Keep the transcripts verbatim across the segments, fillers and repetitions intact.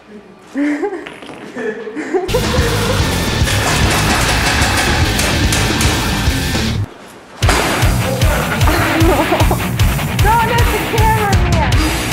Don't hit the cameraman!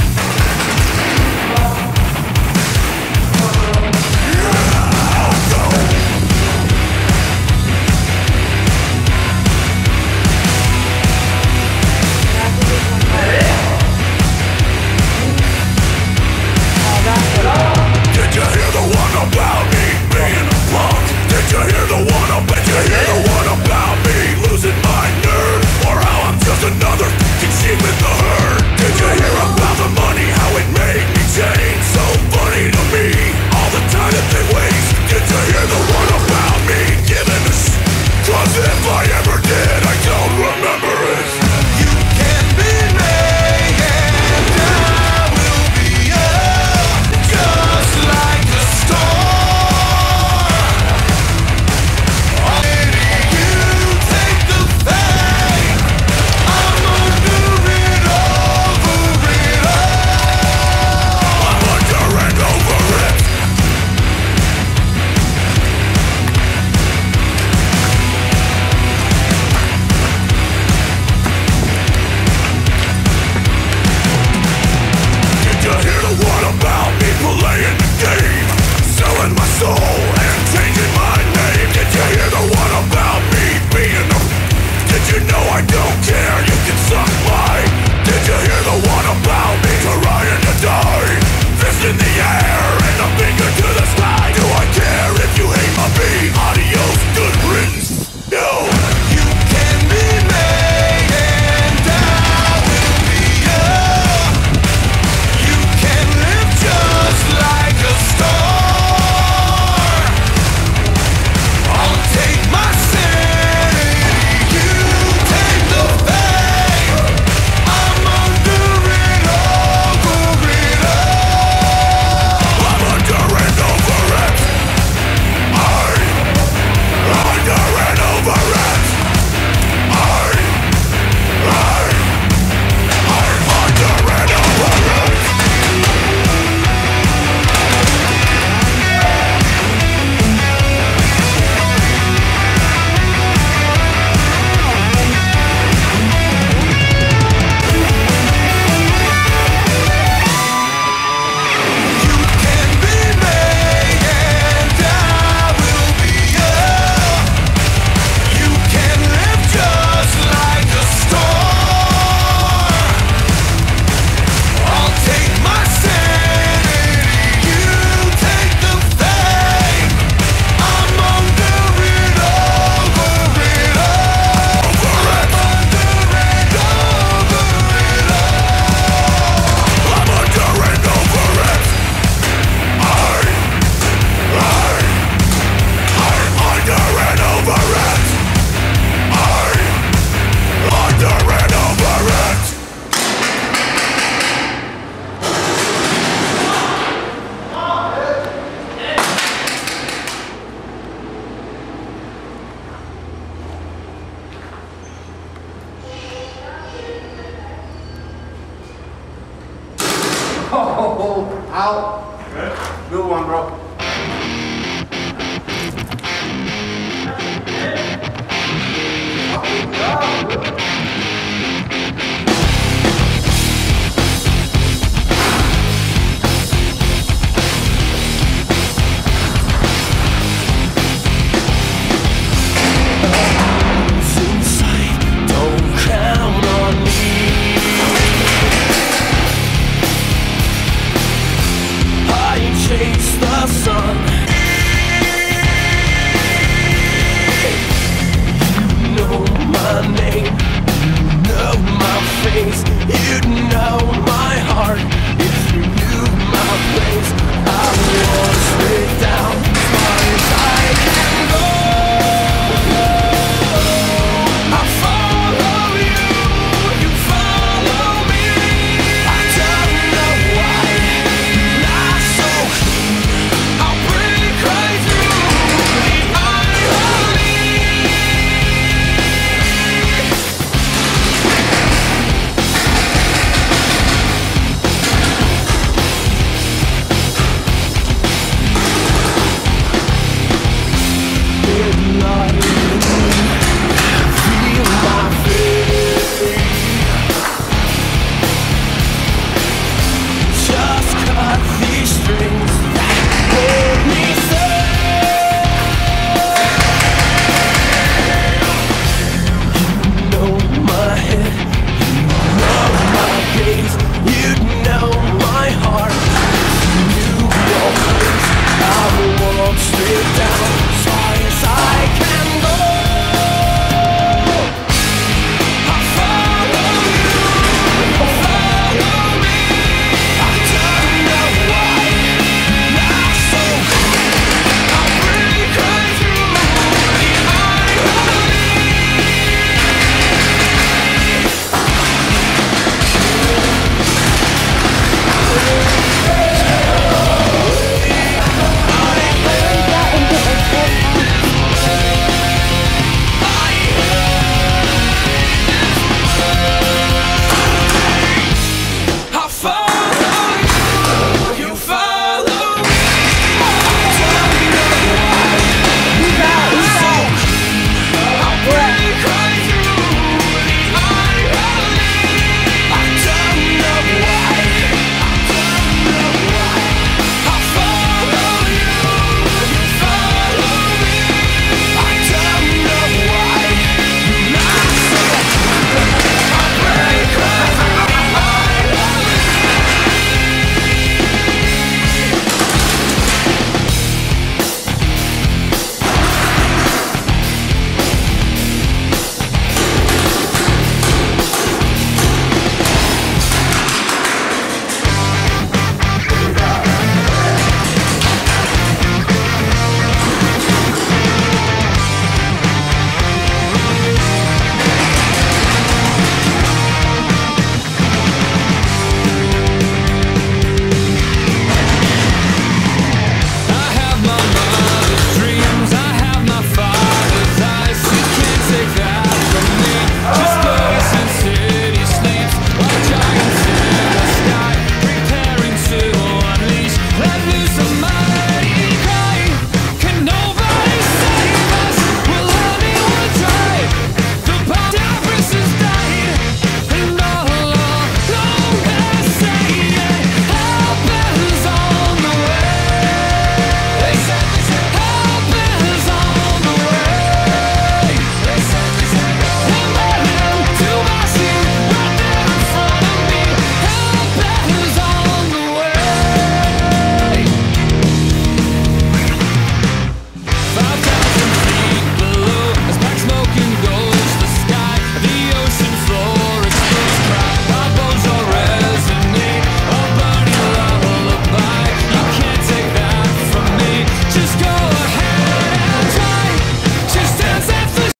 Did you hear the one about me being a punk? Did you hear the one about, did you hear the one about me losing my nerve? Or how I'm just another f***ing sheep in the herd? Did you hear about the money, how it made me change? So funny to me, all the time that they waste. Did you hear the one about me giving a sh**? Cause if I ever did, I don't remember it. You can be me and I will be up, just like a star. You take the fame, I'm under it, over it all. I'm under and over it. Did you hear the one about me playing the game, selling my soul and changing my name? Did you hear the one about me being a? Did you know I don't care? You can suck my. Did you hear the one about me trying to die? Fist in the air and a finger to the sky. Do I care if you hate my beat? Adios, good riddance. No. You can be me and I will be up. You can live just like a star. I'll take my sanity, you take the fame. I'm under it, over it all. I'm under and over it. I'm under and over it. I, I, I'm under and over it. You can be me and I will be up. You can live just like a star. I'll take my sanity, you take the fame. I'm under it, over it all. I'm under and over it all. I'm under and over it. I, I, I'm under and over it. I, under and over it. Oh, out.